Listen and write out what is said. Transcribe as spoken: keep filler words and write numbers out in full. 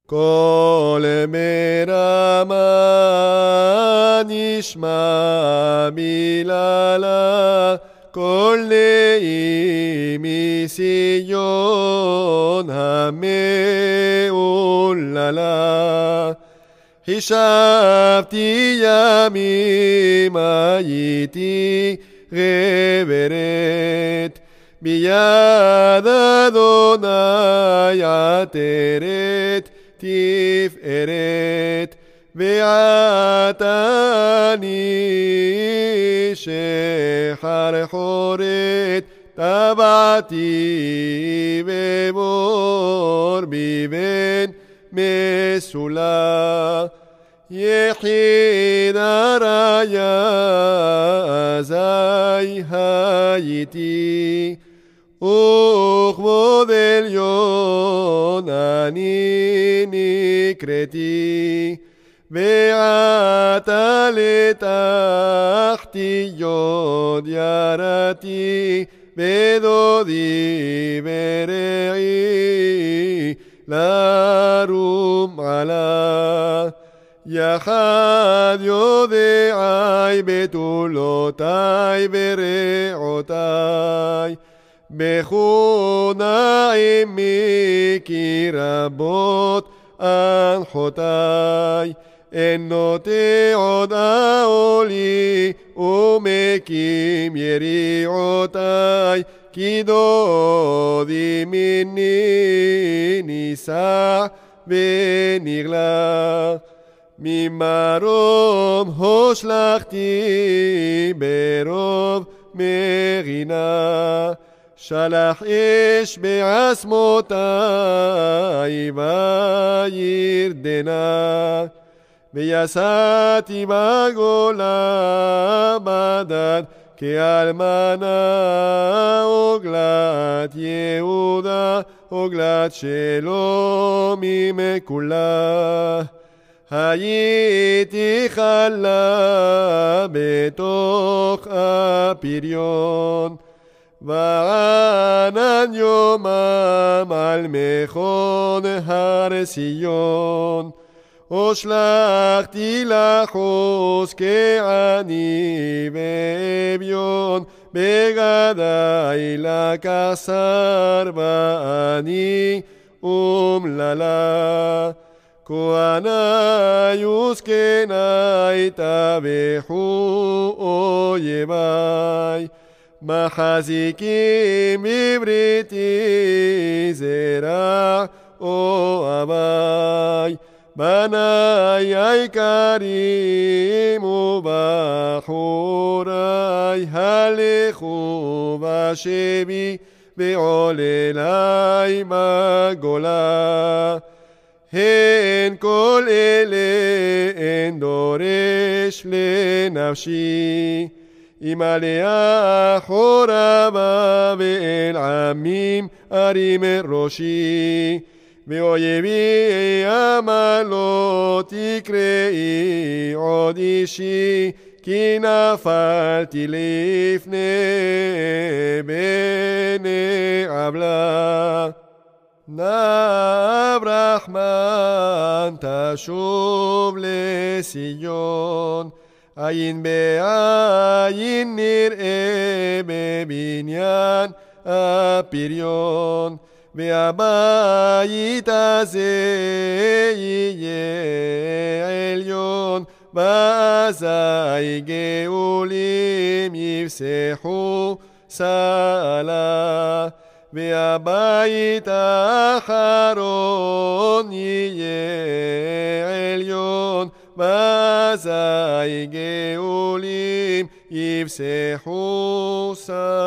כל מרמה נשמע מיללה, כל נעים מציון המעוללה. חישבתי ימים הייתי גברת, ביד אדוני עטרת תפארת, ועתה אני שחרחורת, טבעתי בבור בבן מסולה. יחיד הרעיה אזי הייתי, וכבוד עליון אני נקראתי, ועתה לתחתיות ירדתי, בדודי ורעי לרום עלה. יחד יודעי בתולותי ורעותי, בכונה עמי כי רבות הנחותי. אין נוטה עוד העולי ומקים יריעותי, כי דודי מיני נישא ונגלה. ממרום הושלכתי ברוב מרינה, שלח אש בעצמותי וירדנה. ויסעתי בגולה בדד כאלמנה, עוגלת יהודה עוגלת שלום ממקולה. הייתי חלה בתוך הפריון, וענן יומם על מכון הר ציון. ושלחתי לחוס כעני ואביון, בגדי לקח שר ואני אומללה. כהני וזקני טבחו אויבי, מחזיקים בבריתי זרע אוהבי. בני היקרים ובחורי, הלכו בשבי ועוללי בגולה. הן כל אלה אין דורש לנפשי, אמלא אחורה ואל עמים ארים ראשי. ואויבי עמלות תקראי עוד אישי, כי נפלתי לפני בני עוולה. נא רחמן תשוב לציון, עין בעין נראה בבניין הפריון. והבית הזה יהיה עליון, ואזי גאולים יפסחו סלה. והבית האחרון יהיה עליון, ואזי גאולים יפסחו סלה.